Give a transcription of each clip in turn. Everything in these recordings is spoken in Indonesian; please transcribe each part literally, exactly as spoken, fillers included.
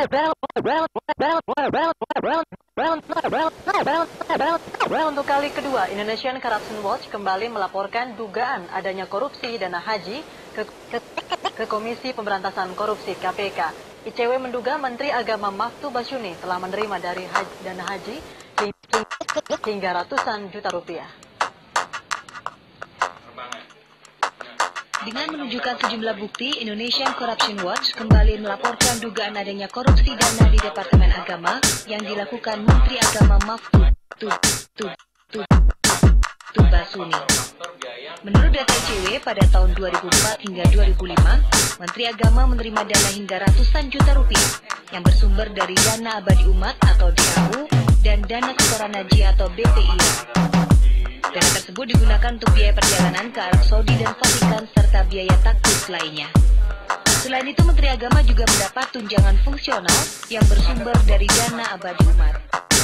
Untuk kali kedua, Indonesian Corruption Watch kembali melaporkan dugaan adanya korupsi dana haji ke, ke, ke Komisi Pemberantasan Korupsi K P K. I C W menduga Menteri Agama Maftu Basyuni telah menerima dari haji, dana haji hingga ratusan juta rupiah. Dengan menunjukkan sejumlah bukti, Indonesian Corruption Watch kembali melaporkan dugaan adanya korupsi dana di Departemen Agama yang dilakukan Menteri Agama Maftu Basyuni. Menurut data I C W, pada tahun dua ribu empat hingga dua ribu lima, Menteri Agama menerima dana hingga ratusan juta rupiah yang bersumber dari dana abadi umat atau D A U dan dana setoran haji atau B P I. Dana tersebut digunakan untuk biaya perjalanan ke Arab Saudi dan Vatikan serta biaya taktis lainnya. Selain itu, Menteri Agama juga mendapat tunjangan fungsional yang bersumber dari dana abadi umat.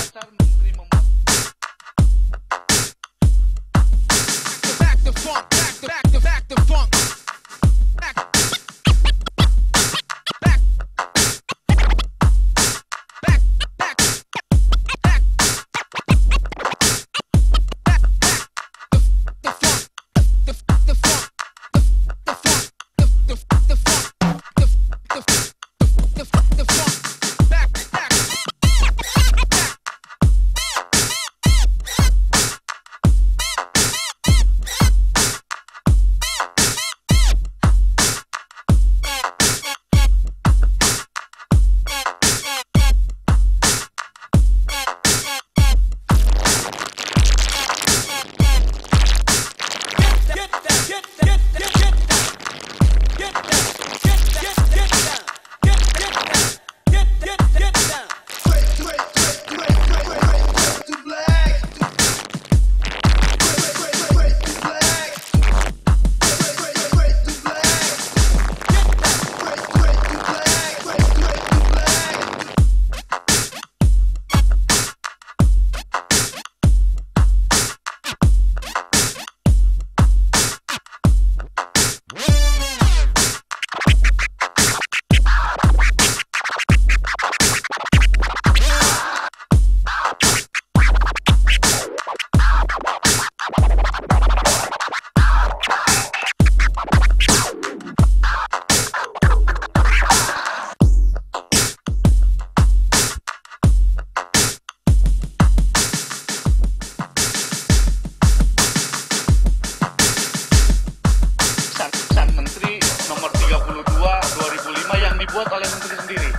Oleh menteri sendiri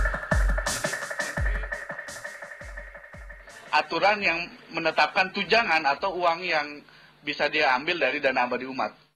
aturan yang menetapkan tunjangan atau uang yang bisa dia ambil dari dana abadi umat.